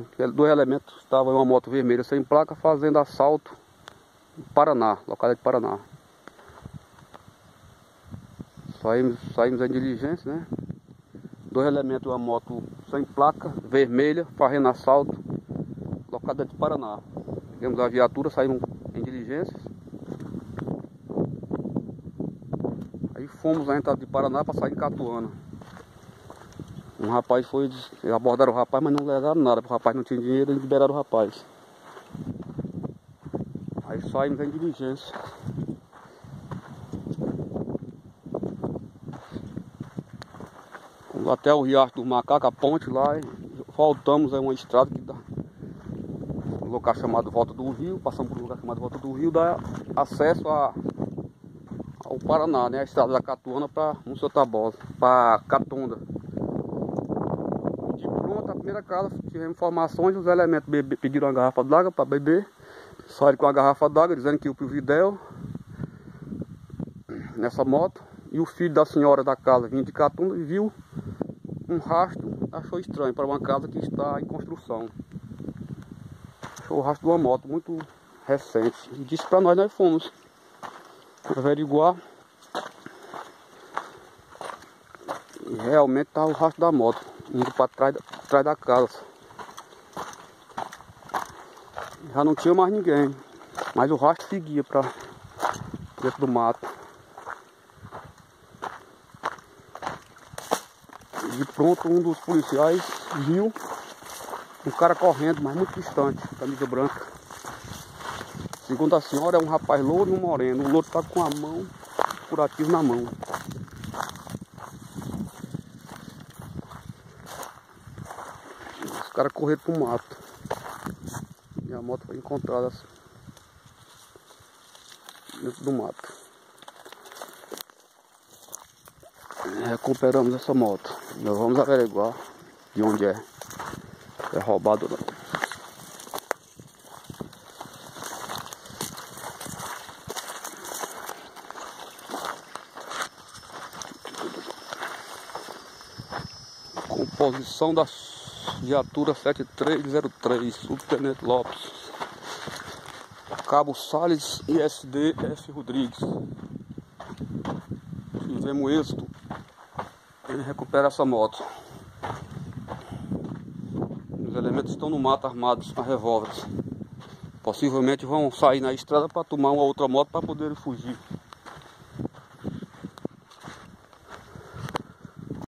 que dois elementos estavam em uma moto vermelha sem placa fazendo assalto no Paraná, localidade de Paraná. Saímos em diligência, né? Dois elementos de uma moto sem placa, vermelha, fazendo assalto, localidade de Paraná. Pegamos a viatura, saímos em diligências. Aí fomos na entrada de Paraná para sair em Catuana. Um rapaz foi, abordaram o rapaz, mas não levaram nada, porque o rapaz não tinha dinheiro, eles liberaram o rapaz. Aí saímos em diligência. Fomos até o Riacho do Macaco, a ponte lá, e voltamos a uma estrada que dá um lugar chamado Volta do Rio, passamos por um lugar chamado Volta do Rio, dá acesso ao Paraná, né? A estrada da Catuana para Monsenhor Tabosa, para Catunda. De pronto, a primeira casa, tivemos informações, os elementos pediram uma garrafa d'água para beber, saíram com a garrafa d'água dizendo que ia pro Videl nessa moto, e o filho da senhora da casa vinha de Catunda e viu um rastro, achou estranho para uma casa que está em construção. Achou o rastro de uma moto muito recente e disse para nós fomos averiguar e realmente estava o rastro da moto indo para trás da casa. Já não tinha mais ninguém, mas o rastro seguia para dentro do mato. De pronto, um dos policiais viu um cara correndo, mas muito distante, camisa branca. Segundo a senhora, é um rapaz louro e um moreno. O louro está com a mão, curativo na mão. Os caras correram para o mato. E a moto foi encontrada dentro do mato. Recuperamos essa moto. Nós vamos averiguar de onde é. É roubado ou não. Composição da viatura 7303, Subtenente Lopes, Cabo Salles ISD F. Rodrigues. Tivemos êxito em recuperar essa moto. Os elementos estão no mato armados a revólveres. Possivelmente vão sair na estrada para tomar uma outra moto para poderem fugir.